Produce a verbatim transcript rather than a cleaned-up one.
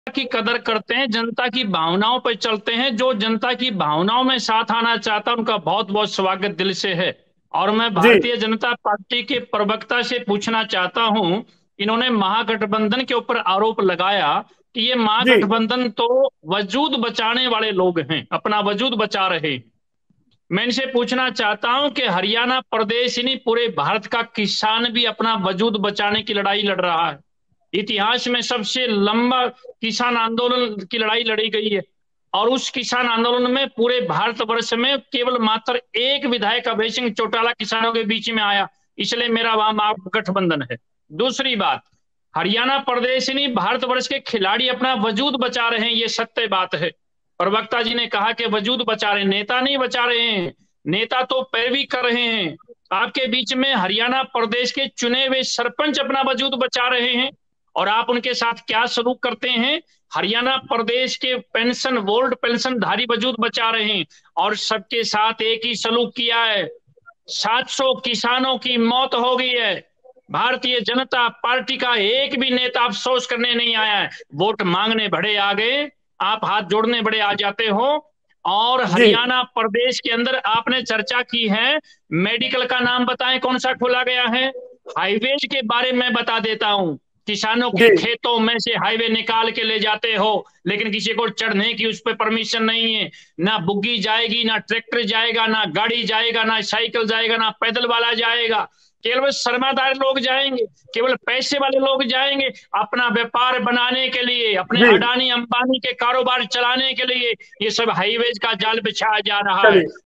की कदर करते हैं, जनता की भावनाओं पर चलते हैं। जो जनता की भावनाओं में साथ आना चाहता है, उनका बहुत-बहुत स्वागत दिल से है। और मैं जी। भारतीय जनता पार्टी के प्रवक्ता से पूछना चाहता हूं, इन्होंने महागठबंधन के ऊपर आरोप लगाया कि ये जी। महागठबंधन तो वजूद बचाने वाले लोग हैं, अपना वजूद बचा रहे। मैं इनसे पूछना चाहता हूं कि हरियाणा प्रदेश ही नहीं, पूरे भारत का किसान भी अपना वजूद बचाने की लड़ाई लड़ रहा है। इतिहास में सबसे लंबा किसान आंदोलन की लड़ाई लड़ी गई है। और उस किसान आंदोलन में पूरे भारतवर्ष में केवल मात्र एक विधायक अभय सिंह चौटाला किसानों के बीच में आया। इसलिए मेरा वहां गठबंधन है। दूसरी बात, हरियाणा प्रदेश ही नहीं, भारतवर्ष के खिलाड़ी अपना वजूद बचा रहे हैं, ये सत्य बात है। प्रवक्ता जी ने कहा कि वजूद बचा रहे हैं, नेता नहीं बचा रहे हैं। नेता तो पैरवी कर रहे हैं। आपके बीच में हरियाणा प्रदेश के चुने हुए सरपंच अपना वजूद बचा रहे हैं। और आप उनके साथ क्या सलूक करते हैं? हरियाणा प्रदेश के पेंशन ओल्ड पेंशन धारी वजूद बचा रहे हैं। और सबके साथ एक ही सलूक किया है। सात सौ किसानों की मौत हो गई है। भारतीय जनता पार्टी का एक भी नेता अफसोस करने नहीं आया है। वोट मांगने बड़े आ गए, आप हाथ जोड़ने बड़े आ जाते हो। और जी। हरियाणा प्रदेश के अंदर आपने चर्चा की है, मेडिकल का नाम बताएं कौन सा खोला गया है? हाईवेज के बारे में बता देता हूं। किसानों के जी। खेतों में से हाईवे निकाल के ले जाते हो, लेकिन किसी को चढ़ने की उस पर परमिशन नहीं है। ना बुग्गी जाएगी, ना ट्रैक्टर जाएगा, ना गाड़ी जाएगा, ना साइकिल जाएगा, ना पैदल वाला जाएगा। केवल शर्मादार लोग जाएंगे, केवल पैसे वाले लोग जाएंगे, अपना व्यापार बनाने के लिए, अपने जी। अडानी अंबानी के कारोबार चलाने के लिए ये सब हाईवेज का जाल बिछाया जा रहा है। चलिए।